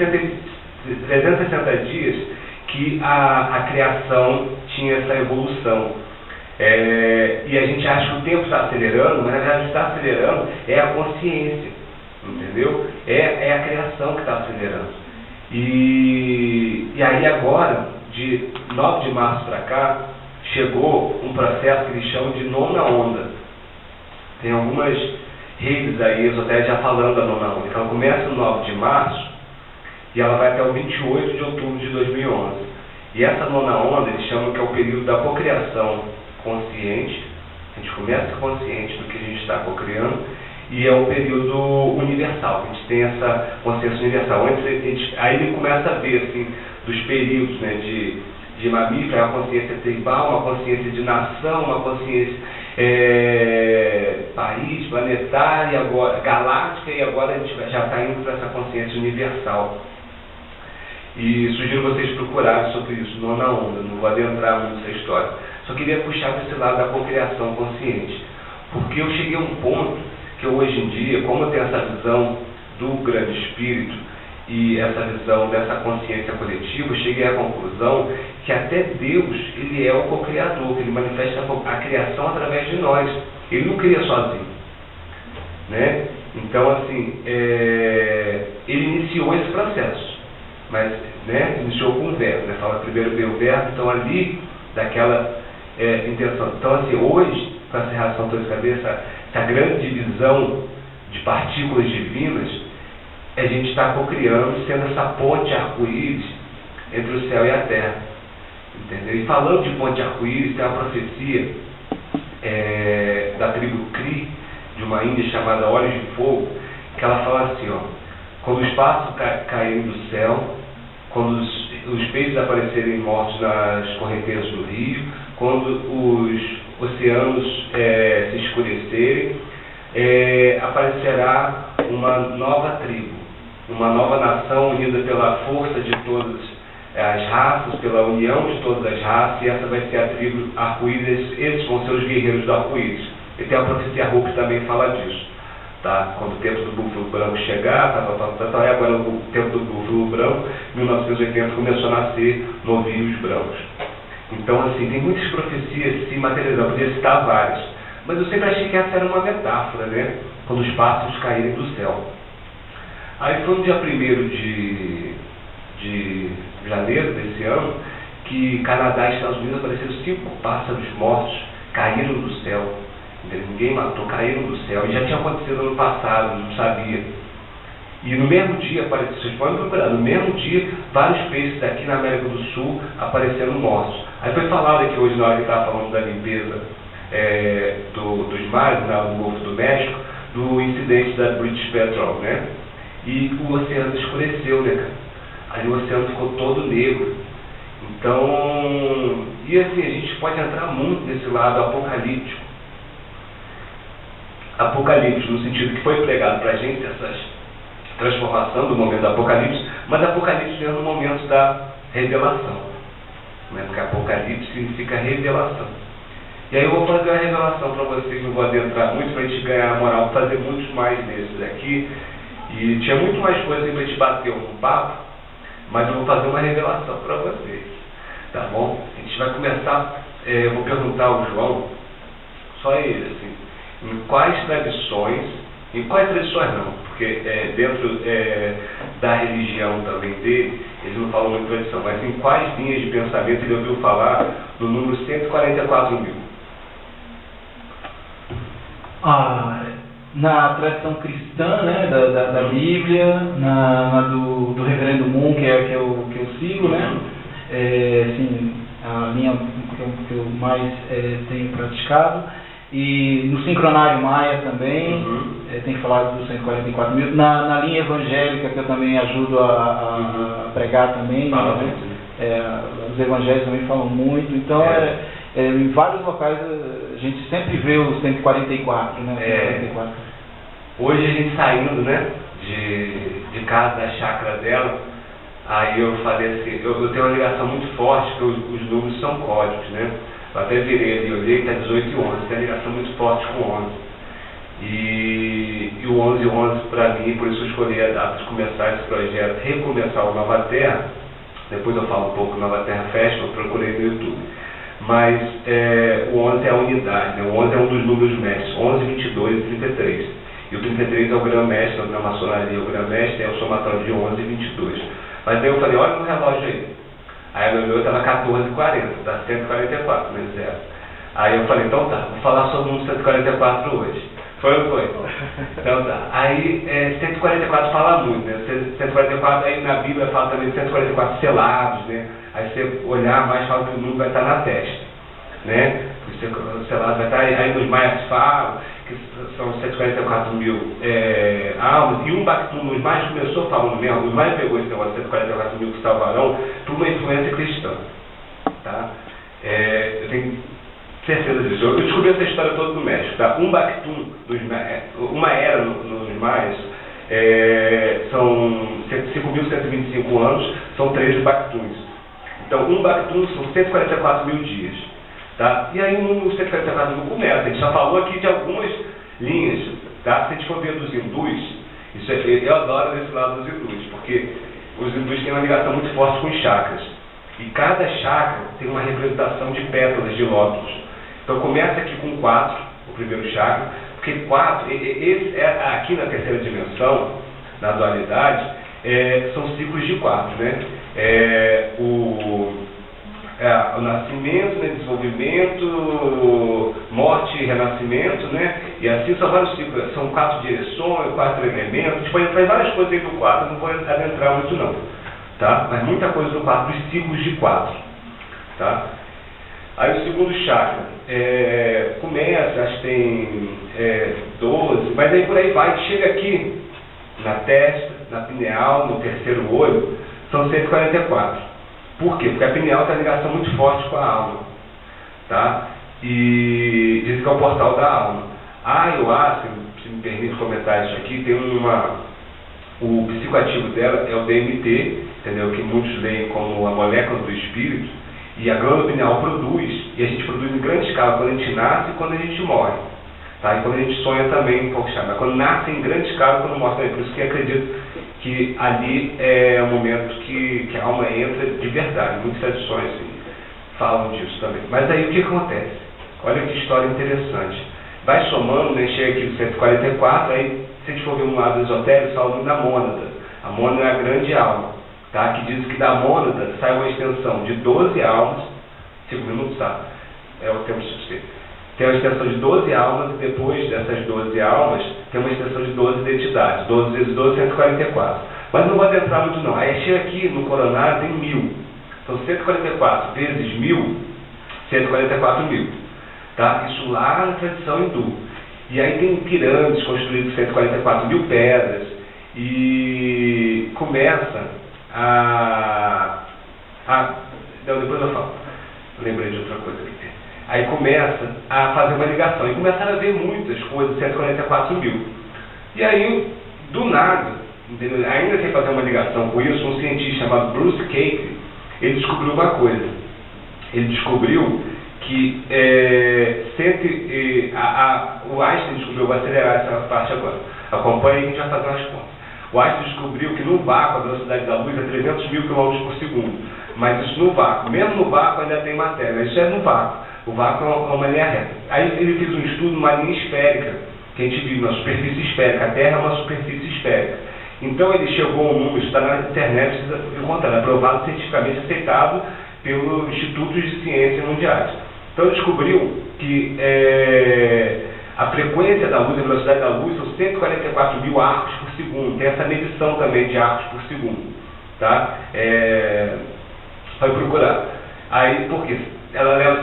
360 dias que a criação tinha essa evolução. E a gente acha que o tempo está acelerando, mas na verdade o que está acelerando é a consciência, entendeu? É a criação que está acelerando. E aí agora, de 9 de março para cá, chegou um processo que eles chamam de nona onda. Tem algumas redes aí, esotéricas já falando da nona onda. Ela começa no 9 de março e ela vai até o 28 de outubro de 2011. E essa nona onda, eles chamam que é o período da cocriação consciente. A gente começa consciente do que a gente está cocriando, e é o período universal. A gente tem essa consciência universal. Aí ele começa a ver assim, dos períodos, né, de mamífero, uma consciência tribal, uma consciência de nação, uma consciência país, planetária, agora galáctica, e agora a gente já está indo para essa consciência universal. E sugiro vocês procurarem sobre isso, nona onda, não vou adentrar muito nessa história. Só queria puxar para esse lado da cocriação consciente, porque eu cheguei a um ponto que eu, hoje em dia, como eu tenho essa visão do grande espírito e essa visão dessa consciência coletiva, eu cheguei à conclusão que até Deus, ele é o co-criador, que ele manifesta a criação através de nós. Ele não cria sozinho, né? Então, assim, ele iniciou esse processo, mas, né, iniciou com o verbo, né? Fala primeiro veio o verbo, então ali, daquela intenção. Então, assim, hoje, com essa reação toda de cabeça, essa grande divisão de partículas divinas, a gente está cocriando, sendo essa ponte arco-íris entre o céu e a terra, entendeu? E falando de ponte arco-íris, tem uma profecia da tribo Cri, de uma índia chamada Olhos de Fogo, que ela fala assim, ó: quando os pássaros caírem do céu, quando os peixes aparecerem mortos nas correntezas do rio, quando os oceanos se escurecerem, aparecerá uma nova tribo, uma nova nação unida pela força de todas as raças, pela união de todas as raças, e essa vai ser a tribo arco-íris. Esses vão ser os guerreiros do arco-íris. E tem a profecia Rup que também fala disso, tá? Quando o tempo do búfalo branco chegar, e agora o tempo do búfalo branco, 1980, começou a nascer novilhos brancos. Então, assim, tem muitas profecias se materializando, podia citar várias, mas eu sempre achei que essa era uma metáfora, né? Quando os pássaros caírem do céu. Aí foi no dia 1º de janeiro desse ano que Canadá e Estados Unidos apareceram 5 pássaros mortos, caíram do céu. Ninguém matou, caíram do céu. E já tinha acontecido ano passado, não sabia. E no mesmo dia apareceu, vocês podem procurar, no mesmo dia, vários peixes aqui na América do Sul aparecendo mortos. Aí foi falado aqui hoje, na hora que estava falando da limpeza dos mares, no Golfo do México, do incidente da British Petrol, né? E o oceano escureceu, né, cara? Ali o oceano ficou todo negro. Então, e assim, a gente pode entrar muito nesse lado apocalíptico. Apocalipse, no sentido que foi pregado para a gente essa transformação do momento do Apocalipse, mas Apocalipse é no momento da revelação, né? Porque Apocalipse significa revelação. E aí eu vou fazer uma revelação para vocês, não vou adentrar muito para a gente ganhar a moral, fazer muitos mais desses aqui, e tinha muito mais coisa para a gente bater um papo, mas eu vou fazer uma revelação para vocês, tá bom? A gente vai começar eu vou perguntar ao João, só ele, assim, em quais tradições não, porque dentro da religião também dele, ele não fala muito tradição, mas em quais linhas de pensamento ele ouviu falar no número 144 mil? Na tradição cristã, né, da Bíblia, na do Reverendo Moon, que eu sigo, né, assim, a linha que eu mais tenho praticado, e no sincronário Maia também, tem falado dos 144 mil, na linha evangélica que eu também ajudo a pregar também, né, os evangelhos também falam muito, então em vários locais a gente sempre vê os 144, né, 144. Hoje a gente saindo, né, de casa da chácara dela, aí eu falei assim, eu tenho uma ligação muito forte, porque os números são códigos, né? Eu até virei ali, olhei que está 18 e 11, tem uma ligação muito forte com o 11. E o 11 e 11 para mim, por isso eu escolhi a data de começar esse projeto, recomeçar o Nova Terra. Depois eu falo um pouco do Nova Terra Festival, eu procurei no YouTube. Mas o 11 é a unidade, né? O 11 é um dos números mestres, 11, 22 e 33. E o 33 é o grão-mestre, na maçonaria, o grão-mestre é o somatório de 11 e 22. Mas daí eu falei, olha no relógio aí. Aí o meu estava 14h40, dá 144, menos 0. Aí eu falei, então tá, vou falar sobre o 144 hoje. Foi ou não foi? Então tá. Aí 144 fala muito, né? 144, aí na Bíblia fala também de 144 selados, né? Aí você olhar mais, fala que o número vai estar na testa, né? Os selados vai estar aí nos maias falam que são 144 mil almas, e um Bactum, os mais começou falando mesmo, os mais pegou esse negócio de 144 mil que salvarão por uma influência cristã, tá? Eu tenho certeza disso. Eu descobri essa história toda no México, tá? Um Bactum, uma era nos maias, são 5.125 anos, são 13 Bactuns. Então, um Bactum são 144 mil dias. Tá? E aí o número 144 mil começa. A gente já falou aqui de algumas linhas. Tá? Se a gente for ver dos hindus, eu adoro desse lado dos hindus, porque os hindus têm uma ligação muito forte com os chakras. E cada chakra tem uma representação de pétalas de lótus. Então começa aqui com 4, o primeiro chakra, porque 4, aqui na terceira dimensão, na dualidade, são ciclos de 4, né? O nascimento, né, desenvolvimento, morte e renascimento, né? E assim são vários ciclos, são 4 direções, 4 elementos, a gente pode entrar em várias coisas aí do 4, não vou adentrar muito não, tá? Mas muita coisa do 4, dos ciclos de 4, tá? Aí o segundo chakra, começa, acho que tem 12, mas aí por aí vai, chega aqui, na testa, na pineal, no terceiro olho, são 144. Por quê? Porque a pineal tem uma ligação muito forte com a alma, tá? E diz que é o portal da alma. A ayahuasca, se me permite comentar isso aqui, tem o psicoativo dela é o DMT, entendeu? Que muitos leem como a molécula do espírito, e a glândula pineal produz, e a gente produz em grande escala quando a gente nasce e quando a gente morre, tá? E quando a gente sonha também, um pouco chato, mas quando nasce em grande escala, quando morre também. Por isso que eu acredito que ali é o momento que a alma entra de verdade. Muitas tradições assim, falam disso também. Mas aí o que acontece? Olha que história interessante. Vai somando, né, chega aqui no 144, aí se a gente for ver um lado esotérico, fala da mônada. A mônada é a grande alma, tá? Que diz que da mônada sai uma extensão de 12 almas, 5 minutos, tá? É o tempo suficiente. Tem uma extensão de 12 almas e depois dessas 12 almas tem uma extensão de 12 identidades. 12 vezes 12, 144. Mas não vou adentrar muito não. Aí chega aqui no coronário tem 1000. Então 144 vezes 1000, 144 mil. Tá? Isso lá na tradição hindu. E aí tem pirâmides construídas com 144 mil pedras. E começa não, depois eu falo. Eu lembrei de outra coisa aqui. Aí começa a fazer uma ligação. E começaram a ver muitas coisas, 144 mil. E aí, do nada, entendeu? Ainda sem fazer uma ligação com isso, um cientista chamado Bruce Cape, ele descobriu uma coisa. Ele descobriu que o Einstein descobriu, vou acelerar essa parte agora. Acompanhe e a gente vai fazer umas contas. O Einstein descobriu que no vácuo a velocidade da luz é 300 mil km por segundo. Mas isso no vácuo. Mesmo no vácuo ainda tem matéria. Isso é no vácuo. O vácuo é uma linha reta. Aí ele fez um estudo numa linha esférica, que a gente vive na superfície esférica. A Terra é uma superfície esférica. Então ele chegou a um número, está na internet, precisa encontrar, é aprovado cientificamente aceitado pelo Instituto de Ciências Mundiais. Então ele descobriu que a frequência da luz, a velocidade da luz, são 144 mil arcos por segundo. Tem essa medição também de arcos por segundo. Tá? Vai procurar. Aí, por quê? Ela leva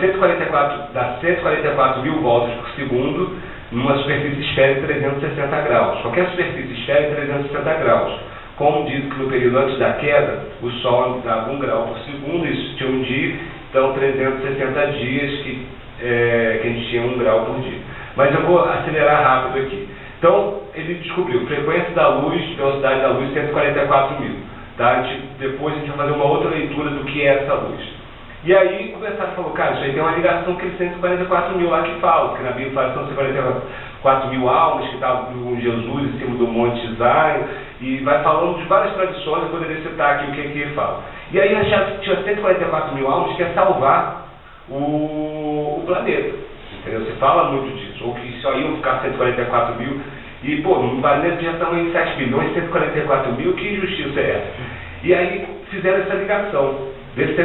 144 mil voltas por segundo numa superfície esférica de 360 graus. Qualquer superfície esférica de 360 graus. Como diz que no período antes da queda, o Sol dava 1 grau por segundo, isso tinha um dia, então 360 dias que a gente tinha 1 grau por dia. Mas eu vou acelerar rápido aqui. Então, ele descobriu frequência da luz, velocidade da luz, 144 mil. Tá? Depois a gente vai fazer uma outra leitura do que é essa luz. E aí começaram a falar, cara, isso aí tem uma ligação com aqueles 144 mil lá que falam, porque na Bíblia fala que são 144 mil almas que estavam com Jesus em cima do Monte Zion, e vai falando de várias tradições, eu poderia citar aqui o que ele fala. E aí acharam que tinha 144 mil almas que ia salvar o planeta. Entendeu? Se fala muito disso, ou que só iam ficar 144 mil, e pô, no planeta já estão em 7 bilhões, 144 mil, que injustiça é essa? E aí fizeram essa ligação. Desse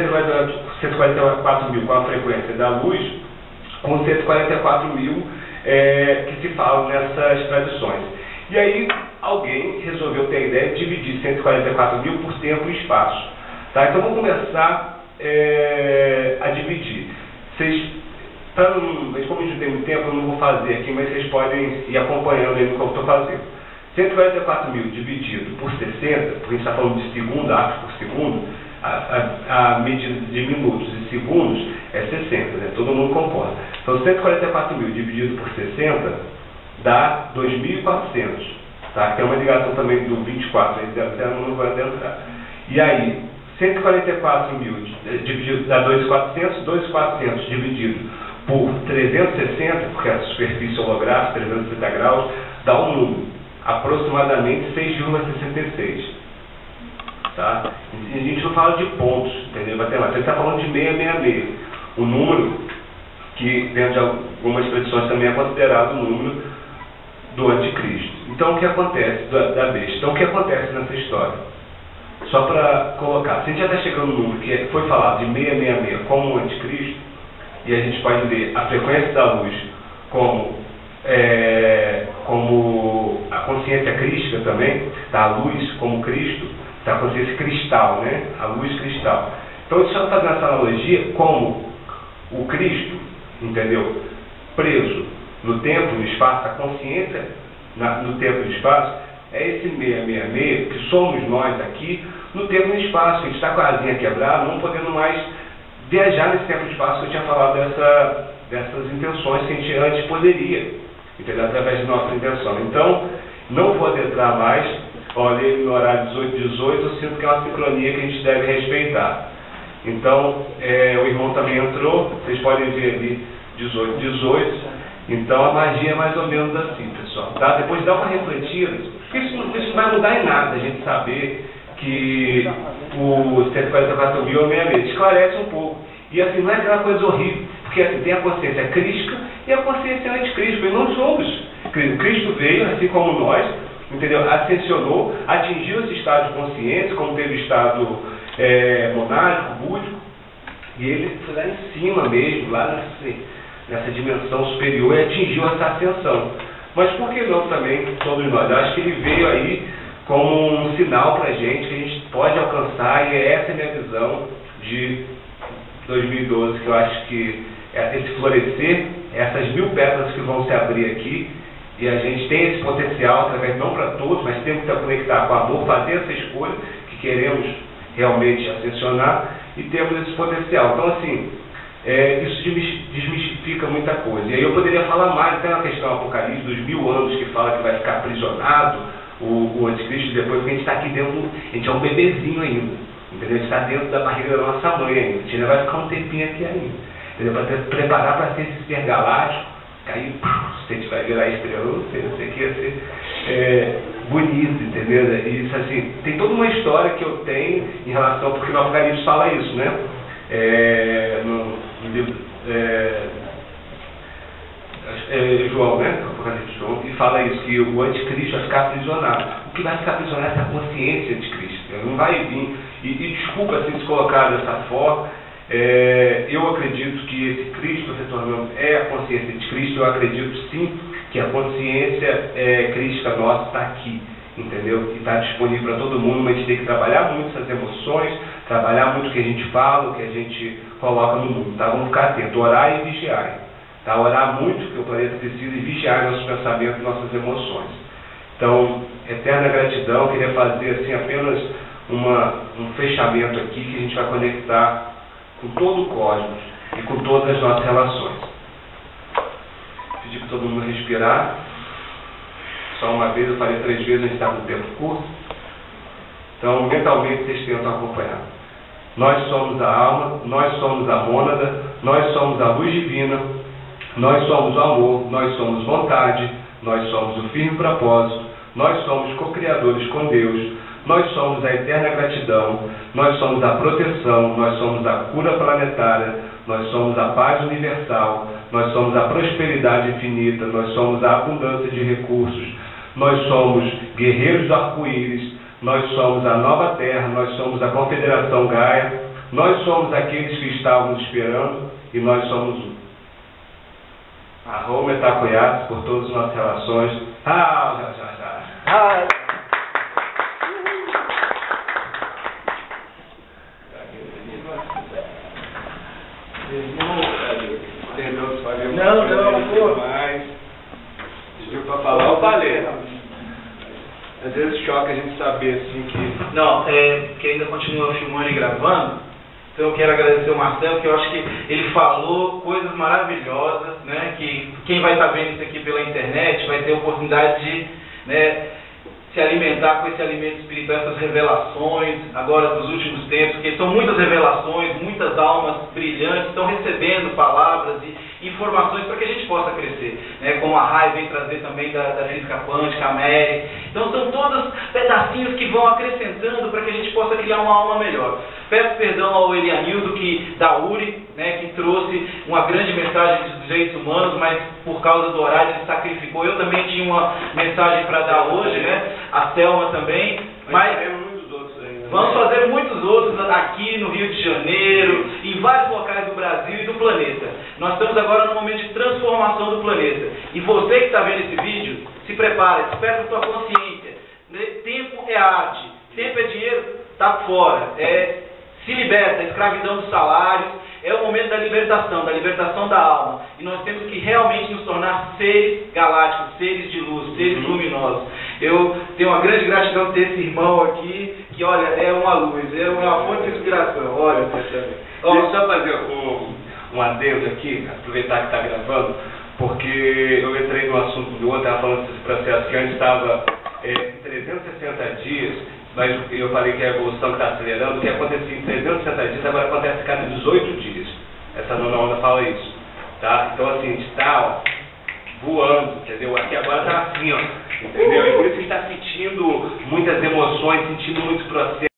144 mil com a frequência da luz, com 144 mil que se falam nessas tradições. E aí alguém resolveu ter a ideia de dividir 144 mil por tempo e espaço. Tá? Então vamos começar a dividir. Como a gente não tem muito tempo, eu não vou fazer aqui, mas vocês podem ir acompanhando aí no que eu estou fazendo. 144 mil dividido por 60, porque a gente está falando de segundo, arcos por segundo, a medida de minutos e segundos é 60, né? Todo mundo concorda. Então 144 mil dividido por 60 dá 2.400, tá? Tem uma ligação também do 24, não vai adentrar. E aí, 144 mil dividido dá 2.400, 2.400 dividido por 360, porque a superfície holográfica, 360 graus, dá um número, aproximadamente 6,66. Tá? A gente não fala de pontos, entendeu? Você está falando de 666, o número que dentro de algumas tradições também é considerado o número do anticristo. Então o que acontece, da besta? Então o que acontece nessa história? Só para colocar, se a gente já está chegando no número que foi falado de 666 como o anticristo, e a gente pode ver a frequência da luz como a consciência crística também, tá? A luz como Cristo, tá? A consciência cristal, né? A luz cristal. Então, só fazendo essa analogia, como o Cristo, entendeu? Preso no tempo e no espaço, a consciência no tempo e no espaço, é esse 666 que somos nós aqui no tempo e no espaço. A gente está com a asinha quebrada, não podendo mais viajar nesse tempo e espaço que eu tinha falado dessas intenções que a gente antes poderia, entendeu? Através de nossa intenção. Então, não vou adentrar mais. Olha, no horário 18, eu sinto que é uma sincronia que a gente deve respeitar. Então, o irmão também entrou, vocês podem ver ali 18. Então, a magia é mais ou menos assim, pessoal. Tá? Depois dá uma refletida, porque isso não vai mudar em nada, a gente saber que o 144 mil é 66. Esclarece um pouco. E assim, não é aquela coisa horrível, porque assim, tem a consciência crística e a consciência anticrística, e não somos. Cristo veio, assim como nós, entendeu? Ascensionou, atingiu esse estado de consciência, como teve o estado monástico, búdico, e ele foi lá em cima mesmo, lá nessa dimensão superior, e atingiu essa ascensão. Mas por que não também sobre nós? Eu acho que ele veio aí como um sinal para a gente que a gente pode alcançar, e essa é a minha visão de 2012, que eu acho que esse florescer, essas 1000 pétalas que vão se abrir aqui, e a gente tem esse potencial, através não para todos, mas temos que conectar com o amor, fazer essa escolha que queremos realmente ascensionar, e temos esse potencial. Então, assim, isso desmistifica muita coisa. E aí eu poderia falar mais, tem uma questão do Apocalipse, dos 1000 anos, que fala que vai ficar aprisionado o anticristo depois, porque a gente está aqui dentro, a gente é um bebezinho ainda, entendeu? A gente está dentro da barriga da nossa mãe ainda, a gente ainda vai ficar um tempinho aqui ainda, entendeu? Para preparar para ser esse ser galáctico, que aí se a gente vai virar estrela, não sei que ia ser bonito, entendeu? Isso assim, tem toda uma história que eu tenho em relação, porque no Apocalipse fala isso, né? No livro João, né? Apocalipse de João, e fala isso, que o anticristo vai ficar aprisionado. O que vai ficar aprisionado é a consciência de Cristo. Ele não vai vir. E desculpa assim, se colocar dessa forma, eu acredito que esse Cristo retornando é a consciência de Cristo. Eu acredito sim que a consciência crística nossa está aqui, entendeu? E está disponível para todo mundo, mas a gente tem que trabalhar muito essas emoções, trabalhar muito o que a gente fala, o que a gente coloca no mundo, tá? Vamos ficar atentos, orar e vigiar, tá? Orar muito, porque o planeta precisa, e vigiar nossos pensamentos e nossas emoções. Então, eterna gratidão. Queria fazer assim apenas um fechamento aqui, que a gente vai conectar com todo o cosmos e com todas as nossas relações. Pedir para todo mundo respirar. Só uma vez, eu falei 3 vezes, a gente está com o tempo curto. Então, mentalmente, vocês tentam acompanhar. Nós somos a alma, nós somos a mônada, nós somos a luz divina, nós somos o amor, nós somos vontade, nós somos o firme propósito, nós somos co-criadores com Deus, nós somos a eterna gratidão, nós somos a proteção, nós somos a cura planetária, nós somos a paz universal, nós somos a prosperidade infinita, nós somos a abundância de recursos, nós somos guerreiros do arco-íris, nós somos a nova terra, nós somos a confederação Gaia, nós somos aqueles que estávamos esperando e nós somos um. Arroba Itacoiates por todas as nossas relações. Já. Não, mais. Pediu para falar, eu falei. Às vezes choca a gente saber assim que... Não, porque ainda continua filmando e gravando. Então eu quero agradecer o Marcelo, que eu acho que ele falou coisas maravilhosas, né? Que quem vai estar vendo isso aqui pela internet vai ter a oportunidade de, né, se alimentar com esse alimento espiritual, essas revelações, agora dos últimos tempos, porque são muitas revelações, muitas almas brilhantes estão recebendo palavras e informações para que a gente possa crescer, né? Como a Rai vem trazer também da física quântica, a Mary. Então são todos pedacinhos que vão acrescentando para que a gente possa criar uma alma melhor. Peço perdão ao Elianildo, da URI, né, que trouxe uma grande mensagem dos direitos humanos, mas por causa do horário ele sacrificou. Eu também tinha uma mensagem para dar hoje, né? A Selma também. Mas muitos outros ainda. Vamos fazer muitos outros aqui no Rio de Janeiro, em vários locais do Brasil e do planeta. Nós estamos agora num momento de transformação do planeta. E você que está vendo esse vídeo, se prepare, desperta a sua consciência. Tempo é arte, tempo é dinheiro, está fora. Se liberta, a escravidão dos salários, é o momento da libertação da alma. E nós temos que realmente nos tornar seres galácticos, seres de luz, seres luminosos. Eu tenho uma grande gratidão de ter esse irmão aqui, que olha, é uma luz, é uma fonte de inspiração. Olha, deixa eu só fazer um adendo aqui, aproveitar que está gravando, porque eu entrei no assunto do outro, estava falando desse processo que antes estava em 360 dias, mas eu falei que a evolução está acelerando. O que acontecia em 360 dias agora acontece a cada 18 dias. Essa nona onda fala isso, tá? Então assim, a gente está voando, entendeu? Aqui agora está assim, ó, entendeu? E por isso que a gente está sentindo muitas emoções, sentindo muitos processos.